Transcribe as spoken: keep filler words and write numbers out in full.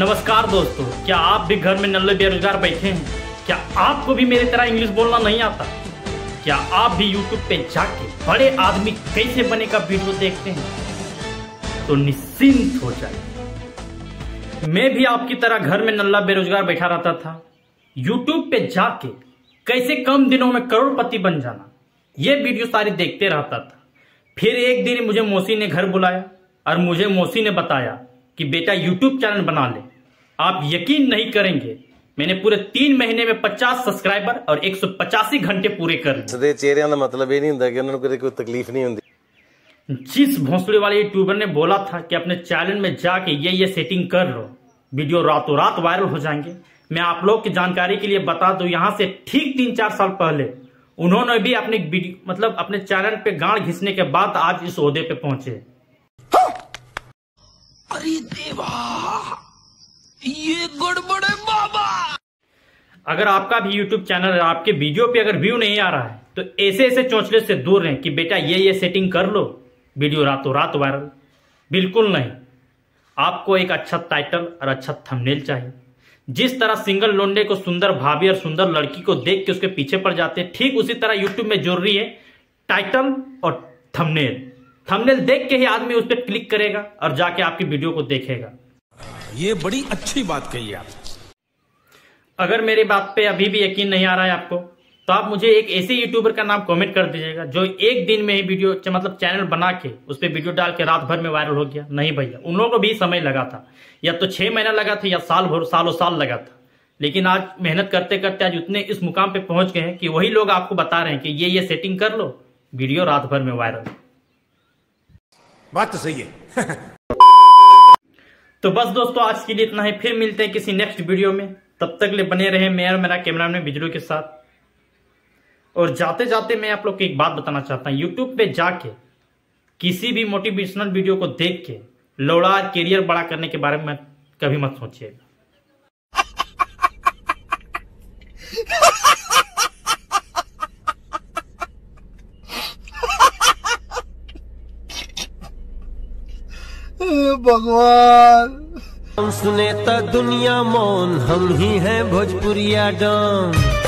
नमस्कार दोस्तों, क्या आप भी घर में नल्ले बेरोजगार बैठे हैं? क्या आपको भी मेरी तरह इंग्लिश बोलना नहीं आता? क्या आप भी यूट्यूब पे जाके बड़े आदमी कैसे बने का वीडियो देखते हैं? तो निश्चिंत हो जाए, मैं भी आपकी तरह घर में नल्ला बेरोजगार बैठा रहता था। यूट्यूब पे जाके कैसे कम दिनों में करोड़पति बन जाना, ये वीडियो सारी देखते रहता था। फिर एक दिन मुझे मौसी ने घर बुलाया और मुझे मौसी ने बताया कि बेटा यूट्यूब चैनल बना ले। आप यकीन नहीं करेंगे, मैंने पूरे तीन महीने में पचास सब्सक्राइबर और एक सौ पचासी घंटे पूरे कर लिए। चेहरे का मतलब ये नहीं होता कि उन्होंने कोई तकलीफ नहीं होती। जिस भोंसले वाले यूट्यूबर ने बोला था कि अपने चैनल में जाके ये ये सेटिंग कर लो, वीडियो रातों रात वायरल हो जाएंगे, मैं आप लोग की जानकारी के लिए बता दूं, यहां से ठीक तीन चार साल पहले उन्होंने भी अपने वीडियो मतलब अपने चैनल पे गांड घिसने के बाद आज इस ओहदे पे पहुंचे। अरे देवा, ये गड़बड़ है बाबा। अगर आपका भी यूट्यूब चैनल है, आपके वीडियो पे अगर व्यू नहीं आ रहा है, तो ऐसे ऐसे चौंचले से दूर रहें कि बेटा ये ये सेटिंग कर लो, वीडियो रातों रात वायरल। बिल्कुल नहीं, आपको एक अच्छा टाइटल और अच्छा थंबनेल चाहिए। जिस तरह सिंगल लोंडे को सुंदर भाभी और सुंदर लड़की को देख के उसके पीछे पड़ जाते हैं, ठीक उसी तरह यूट्यूब में जरूरी है टाइटल और थंबनेल। थंबनेल देख के ही आदमी उस पर क्लिक करेगा और जाके आपकी वीडियो को देखेगा। ये बड़ी अच्छी बात कही आप। अगर मेरी बात पे अभी भी यकीन नहीं आ रहा है आपको, तो आप मुझे एक ऐसे यूट्यूबर का नाम कमेंट कर दीजिएगा जो एक दिन में ही वीडियो मतलब चैनल बना के उस पर वीडियो डाल के रात भर में वायरल हो गया। नहीं भैया, उन लोगों को भी समय लगा था, या तो छह महीना लगा था या साल भर सालों साल लगा था। लेकिन आज मेहनत करते करते आज उतने इस मुकाम पे पहुंच गए हैं कि वही लोग आपको बता रहे हैं कि ये ये सेटिंग कर लो, वीडियो रात भर में वायरल। बात तो सही है। तो बस दोस्तों, आज के लिए इतना ही। फिर मिलते हैं किसी नेक्स्ट वीडियो में। तब तक ले बने रहे मैं और मेरा कैमरामैन बिजली के साथ। और जाते जाते मैं आप लोग को एक बात बताना चाहता हूं, यूट्यूब पे जाके किसी भी मोटिवेशनल वीडियो को देख के लौड़ा कैरियर बड़ा करने के बारे में कभी मत सोचिएगा। भगवान हम सुने ता दुनिया मौन, हम ही हैं भोजपुरिया डॉन।